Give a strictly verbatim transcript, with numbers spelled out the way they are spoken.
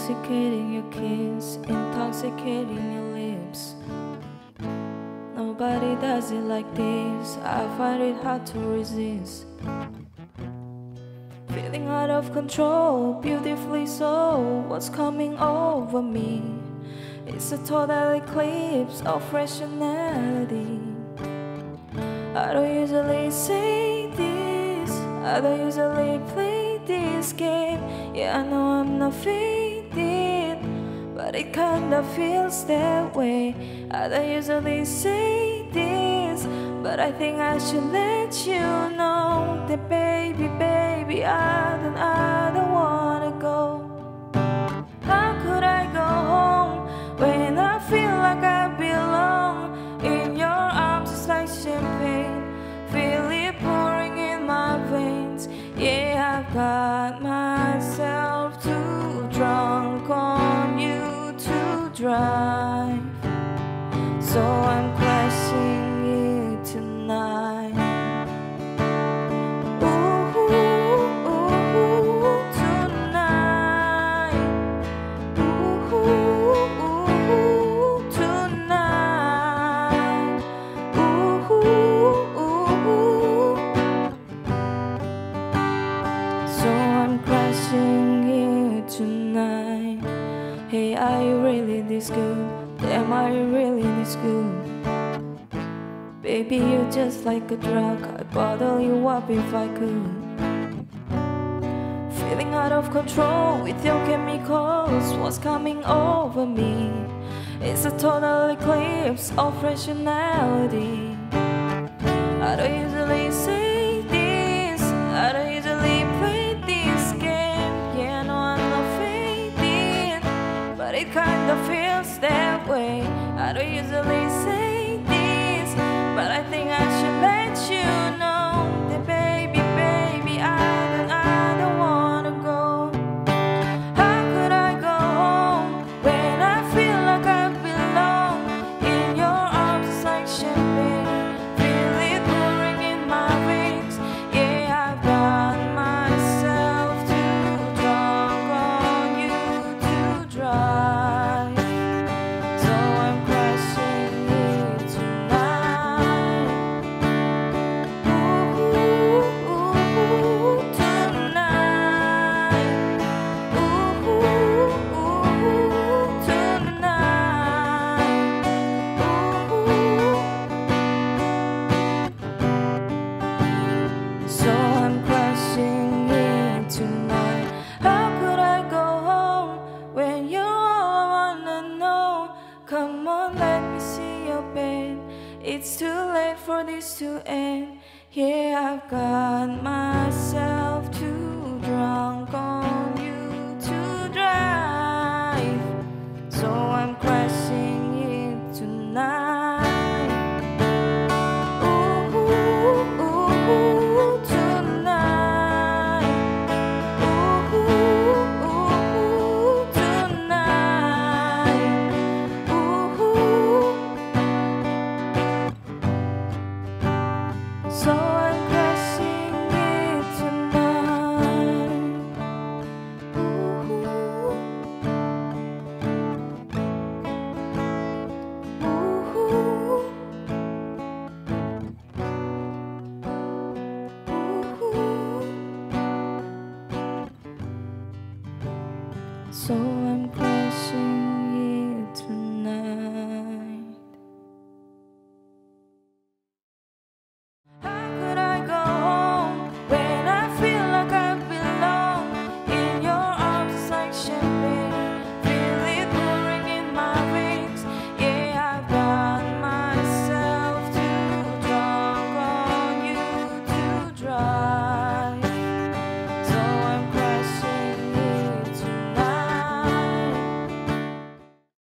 intoxicating your kiss, intoxicating your lips. Nobody does it like this. I find it hard to resist. Feeling out of control, beautifully so. What's coming over me? It's a total eclipse of rationality. I don't usually say this, I don't usually play this game. Yeah, I know I'm not faded, but it kinda feels that way. I don't usually say this, but I think I should let you know that baby, baby, I don't, I don't wanna go. How could I go home when I feel like I belong? In your arms it's like champagne, feel it pouring in my veins. Yeah, I've got myself too drunk on you to drive, so I'm crashing it tonight. Ooh, ooh, ooh, tonight. Ooh, ooh, tonight. Ooh, ooh. So I'm crashing it tonight. Hey, are you really this good? Damn, are you really this good? Baby, you're just like a drug. I'd bottle you up if I could. Feeling out of control with your chemicals. What's coming over me? It's a total eclipse of rationality. I don't usually say this, I don't usually play this game. Yeah, I know I'm not faded, but it kinda feels that way. I don't usually say this, but I think I should let you know that baby, baby, I don't, I don't wanna go. How could I go home when I feel like I belong? In your arms it's like champagne, feel it pouring in my veins. Yeah, I've got myself too drunk on you to drive, so I'm crashing it tonight. Ooh, ooh, tonight. Ooh, ooh, tonight. Ooh. So I'm crashing it tonight. How could I go home when you all wanna know? Come on, let me see your bed. It's too late for this to end. Yeah, I've got myself too drunk on you to drive, so I'm crashing it tonight. Ooh, ooh, tonight. Ooh, ooh, tonight. Ooh. So I'm crashing it tonight. Ooh. Ooh. Ooh. So I'm